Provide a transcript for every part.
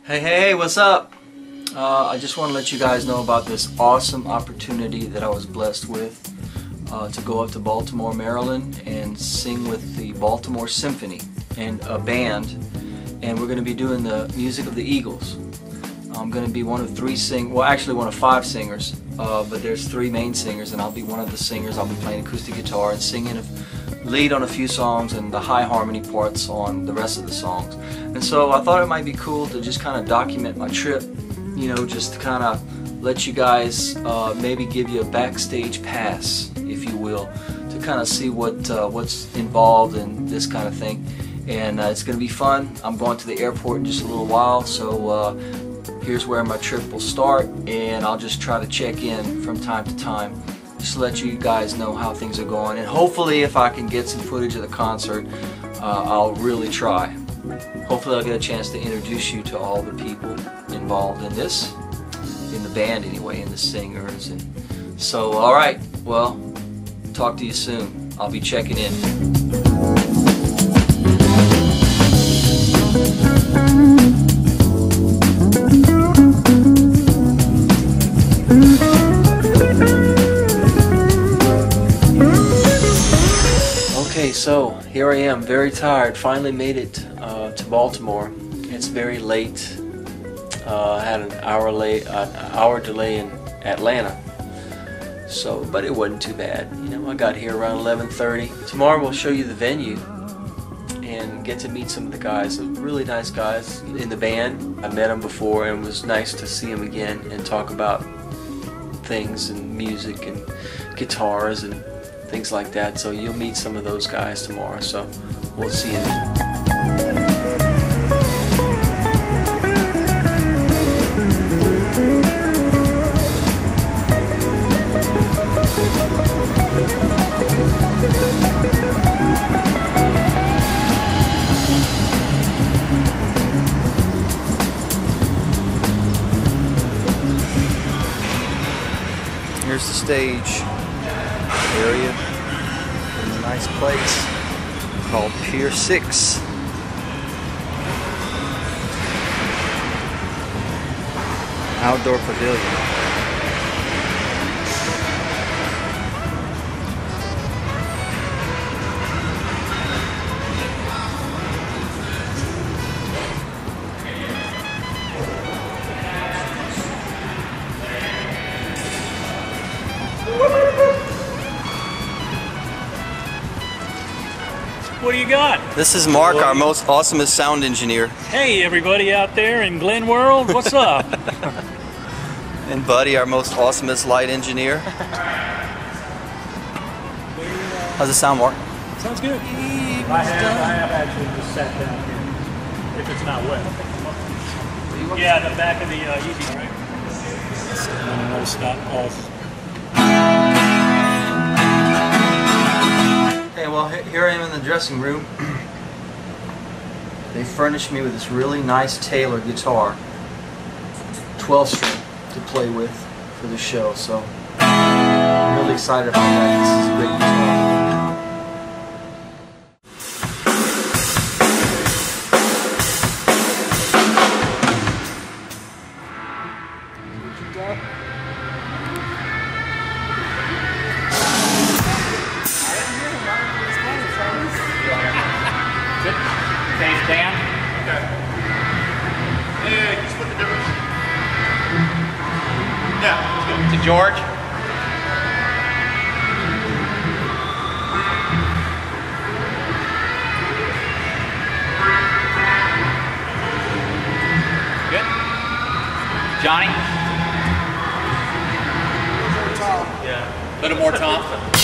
Hey, what's up? I just want to let you guys know about this awesome opportunity that I was blessed with to go up to Baltimore, Maryland and sing with the Baltimore Symphony and a band, and we're going to be doing the music of the Eagles. I'm going to be one of one of five singers, but there's three main singers, and I'll be one of the singers. I'll be playing acoustic guitar and singing lead on a few songs and the high harmony parts on the rest of the songs. And so I thought it might be cool to just kind of document my trip, you know, just to kind of let you guys maybe give you a backstage pass, if you will, to kind of see what's involved in this kind of thing. And it's going to be fun. I'm going to the airport in just a little while, so here's where my trip will start, and I'll just try to check in from time to time just to let you guys know how things are going, and hopefully if I can get some footage of the concert, I'll really try. Hopefully I'll get a chance to introduce you to all the people involved in this, in the band anyway, and the singers. And so, alright, well, talk to you soon. I'll be checking in. Okay, so here I am, very tired. Finally made it to Baltimore. It's very late. I had an hour delay in Atlanta. So, but it wasn't too bad. You know, I got here around 11:30. Tomorrow we'll show you the venue and get to meet some of the guys. Really nice guys in the band. I met them before, and it was nice to see them again and talk about things and music and guitars and things like that. So you'll meet some of those guys tomorrow, so we'll see you then. Here's the stage area in a nice place called Pier 6. Outdoor pavilion. What do you got? This is Mark, our most awesomest sound engineer. Hey everybody out there in Glen World, what's up? And Buddy, our most awesomest light engineer. How's it sound, Mark? Sounds good. I have actually just sat down here, if it's not wet. Yeah, the back of the Easy Track. No stop pulse. Okay, well, here I am in the dressing room. They furnished me with this really nice Taylor guitar, 12-string, to play with for the show. So I'm really excited about that. This is a great guitar. Face down. Okay. Yeah, can you split the difference? Yeah, let's go. To George. Good. Johnny. Yeah. A little more Tom.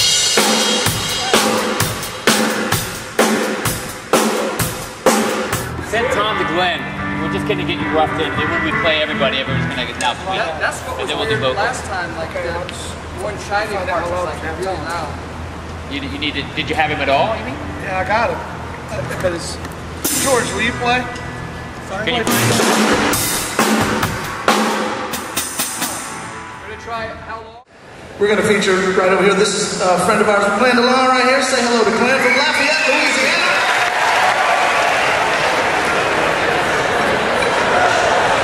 Send Tom to Glenn. We're just going to get you roughed in. Then when we play everybody's going to get down. That's what was we'll weird last time. Like the one shiny part was like real loud. You needed. Did you have him at all? You mean? Yeah, I got him. Because George, will you play? Sorry. Can you? We're gonna try it. How long? We're gonna feature right over here. This is a friend of ours, DeLaune, right here. Say hello to Glenn from Lafayette, Louisiana.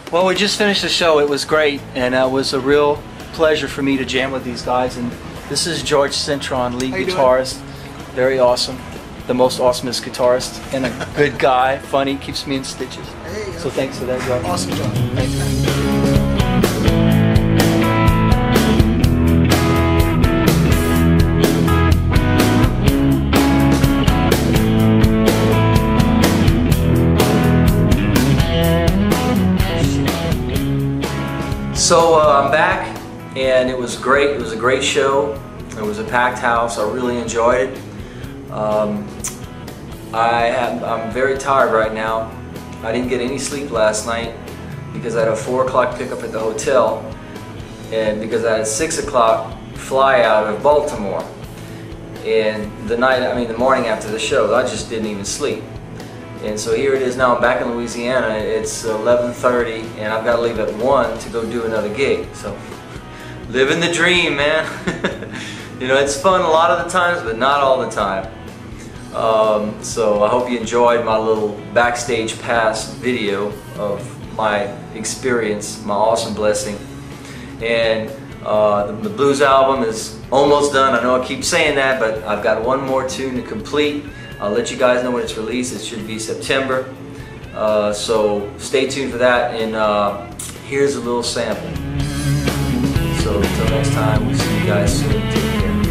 Well, we just finished the show. It was great, and it was a real pleasure for me to jam with these guys. And this is George Cintron, lead guitarist. Very awesome. The most awesomest guitarist, and a good guy, funny, keeps me in stitches. Hey, so thanks for that, George. Awesome job. Thanks, man. So I'm back, and it was great. It was a great show. It was a packed house. I really enjoyed it. I'm very tired right now. I didn't get any sleep last night because I had a 4 o'clock pickup at the hotel, and because I had a 6 o'clock fly out of Baltimore. And the morning after the show, I just didn't even sleep. And so here it is now. I'm back in Louisiana. It's 11:30, and I've got to leave at 1 to go do another gig. So, living the dream, man. You know, it's fun a lot of the times, but not all the time. So I hope you enjoyed my little backstage pass video of my experience, my awesome blessing. And the blues album is almost done. I know I keep saying that, but I've got one more tune to complete. I'll let you guys know when it's released. It should be September. So stay tuned for that. And here's a little sample. So until next time, we'll see you guys soon. Take care.